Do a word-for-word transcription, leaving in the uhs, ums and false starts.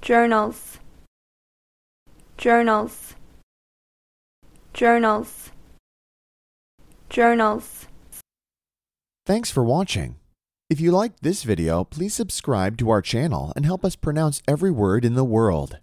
journals, journals, journals, journals. Thanks for watching. If you liked this video, please subscribe to our channel and help us pronounce every word in the world.